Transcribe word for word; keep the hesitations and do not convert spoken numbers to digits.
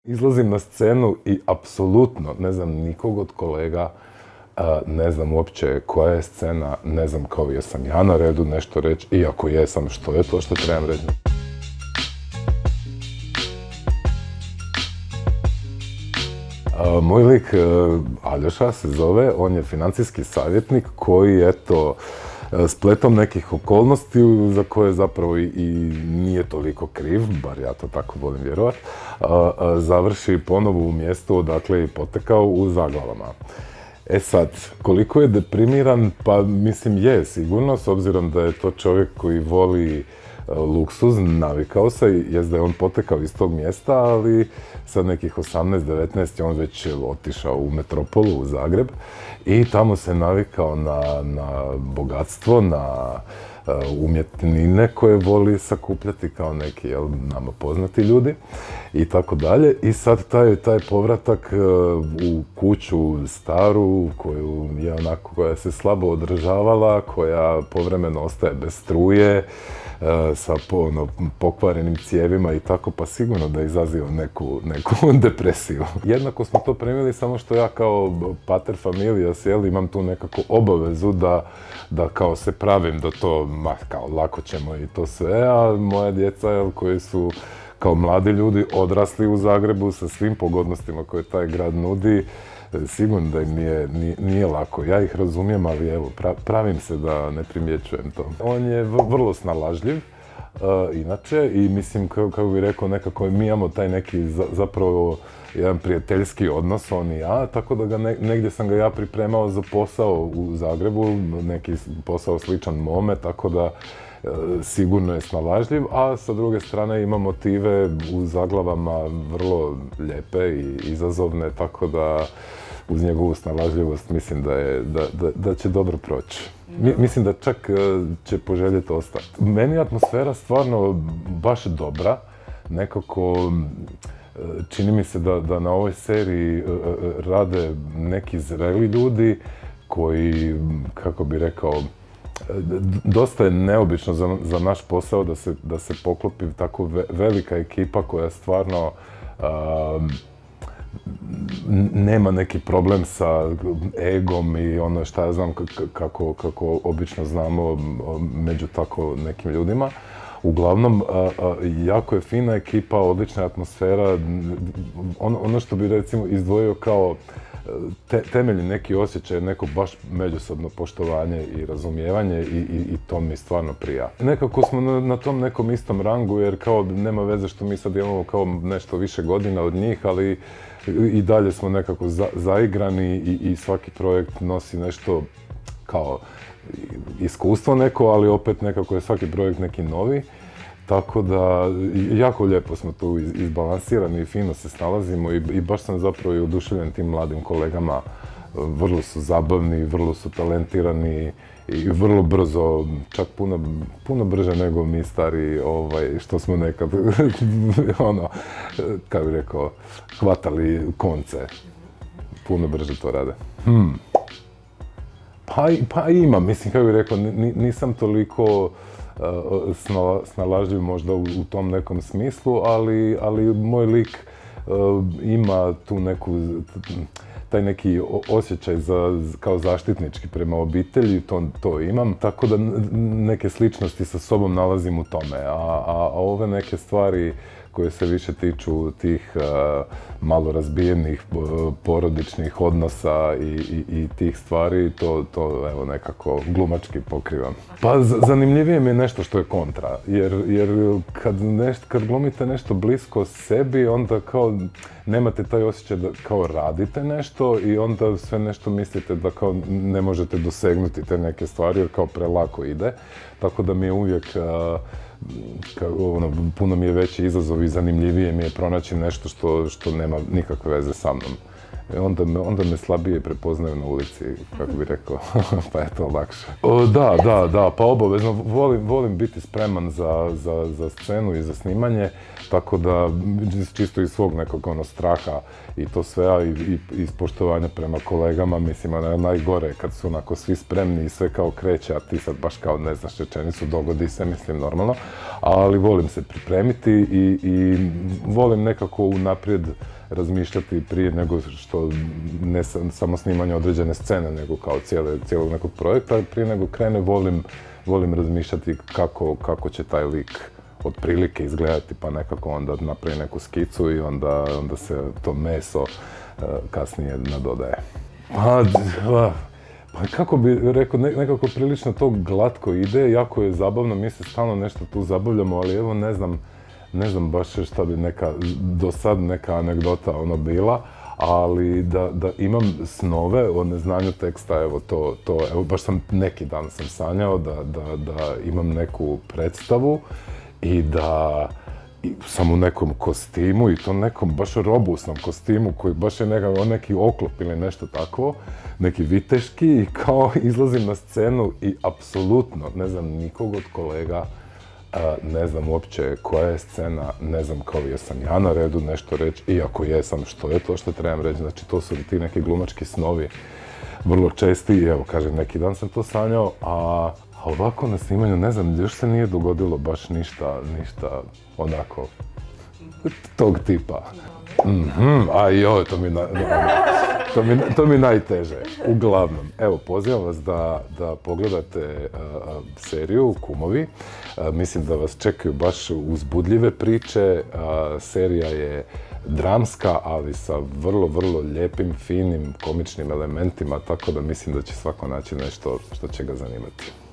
Izlazim na scenu i apsolutno ne znam nikog od kolega, ne znam uopće koja je scena, ne znam kao jesam ja na redu nešto reći, iako jesam, što je to što trebam reći. Moj lik Aljoša se zove, on je financijski savjetnik koji, eto, spletom nekih okolnosti za koje zapravo i nije toliko kriv, bar ja to tako volim vjerovat, završi ponovo u mjestu odakle je potekao u Zaglavama. E sad, koliko je deprimiran, pa mislim je sigurno, s obzirom da je to čovjek koji voli luksuz, navikao se, jest da je on potekao iz tog mjesta, ali sad nekih osamnaest devetnaest je on već otišao u metropolu, u Zagreb, i tamo se navikao na, na bogatstvo, na uh, umjetnine koje voli sakupljati kao neki, jel, nama poznati ljudi i tako dalje. I sad taj, taj povratak uh, u kuću staru, koju je onako, koja se slabo održavala, koja povremeno ostaje bez struje, sa ono, pokvarenim cijevima i tako, pa sigurno da je izaziva neku, neku depresiju. Jednako smo to premijeli, samo što ja kao pater familijas, jel, imam tu nekako obavezu da, da kao se pravim da to, ma, kao lako ćemo i to sve, a moja djeca, jel, koji su kao mladi ljudi odrasli u Zagrebu sa svim pogodnostima koje taj grad nudi, sigurno da im nije, nije, nije lako. Ja ih razumijem, ali evo, pra, pravim se da ne primjećujem to. On je vrlo snalažljiv, uh, inače, i mislim, kako, kako bih rekao, nekako mi imamo taj neki za, zapravo jedan prijateljski odnos, on i ja, tako da ga ne, negdje sam ga ja pripremao za posao u Zagrebu, neki posao sličan mome, tako da sigurno je snalažljiv, a sa druge strane ima motive u Zaglavama vrlo lijepe i izazovne, tako da uz njegovu snalažljivost mislim da, je, da, da, da će dobro proći. Mi, mislim da čak će poželjeti ostati. Meni je atmosfera stvarno baš dobra, nekako čini mi se da, da na ovoj seriji rade neki zreli ljudi koji, kako bi rekao, dosta je neobično za, za naš posao da se, da se poklopi tako ve, velika ekipa koja stvarno um, nema neki problem sa egom i ono šta ja znam kako, kako obično znamo među tako nekim ljudima. Uglavnom, a, a, jako je fina ekipa, odlična atmosfera. Ono, ono što bi recimo izdvojio kao Te, temeljni neki osjećaj, neko baš međusobno poštovanje i razumijevanje i, i, i to mi stvarno prija. Nekako smo na, na tom nekom istom rangu, jer kao nema veze što mi sad imamo kao nešto više godina od njih, ali i dalje smo nekako za, zaigrani i, i svaki projekt nosi nešto kao iskustvo neko, ali opet nekako je svaki projekt neki novi. Tako da, jako lijepo smo tu izbalansirani i fino se snalazimo i, i baš sam zapravo i oduševljen tim mladim kolegama. Vrlo su zabavni, vrlo su talentirani i vrlo brzo, čak puno, puno brže nego mi stari, ovaj, što smo nekad, ono, kako bih rekao, hvatali konce. Puno brže to rade. Hmm. Pa, pa ima, mislim, kako bih rekao, nisam toliko snalažljiv možda u, u tom nekom smislu, ali, ali moj lik uh, ima tu neku, taj neki osjećaj za, kao zaštitnički prema obitelji, to, to imam, tako da neke sličnosti sa sobom nalazim u tome, a, a, a ove neke stvari koje se više tiču tih uh, malo razbijenih uh, porodičnih odnosa i, i, i tih stvari, to, to evo nekako glumački pokrivam. Pa zanimljivije mi je nešto što je kontra, jer, jer kad, nešt, kad glumite nešto blisko sebi, onda kao nemate taj osjećaj da kao radite nešto i onda sve nešto mislite da kao ne možete dosegnuti te neke stvari jer kao prelako ide, tako da mi je uvijek uh, Kao, ono, puno mi je veći izazov i zanimljivije mi je pronaći nešto što, što nema nikakve veze sa mnom. onda me, onda me slabije prepoznaju na ulici, kako bi rekao, pa je to lakše. O, da, da, da, pa obavezno, volim, volim biti spreman za, za, za scenu i za snimanje, tako da čisto iz svog nekog ono straha i to sve, a i, i iz poštovanja prema kolegama, mislim, ono, najgore kad su onako svi spremni i sve kao kreće, a ti sad baš kao ne znaš rečenicu, dogodi se, mislim, normalno, ali volim se pripremiti i, i volim nekako unaprijed razmišljati prije nego što, ne samo snimanje određene scene, nego kao cijele, cijelog nekog projekta, prije nego krene volim, volim razmišljati kako, kako će taj lik otprilike izgledati, pa nekako onda napravi neku skicu i onda, onda se to meso uh, kasnije nadodaje. Pa, pa kako bi rekao, nekako prilično to glatko ide, jako je zabavno, mi se stalno nešto tu zabavljamo, ali evo ne znam, ne znam baš šta bi neka, do sad neka anegdota ono bila, ali da, da imam snove o neznanju teksta, evo to, to, evo baš sam neki dan sam sanjao da, da, da imam neku predstavu i da i sam u nekom kostimu i to nekom baš robusnom kostimu koji baš je nekako neki oklop ili nešto takvo, neki viteški i kao izlazim na scenu i apsolutno ne znam nikog od kolega, ne znam uopće koja je scena, ne znam kao jesam ja na redu nešto reći, iako jesam što je to što trebam reći, znači to su ti neki glumački snovi vrlo česti i evo kažem neki dan sam to sanjao, a A ovako na snimanju, ne znam, još se nije dogodilo baš ništa, ništa onako tog tipa. Mm-hmm, a joj, to mi, na, to, mi, to mi najteže. Uglavnom, evo, pozivam vas da, da pogledate uh, seriju Kumovi. Uh, mislim da vas čekaju baš uzbudljive priče. Uh, serija je dramska, ali sa vrlo, vrlo lijepim, finim, komičnim elementima, tako da mislim da će svako naći nešto što će ga zanimati.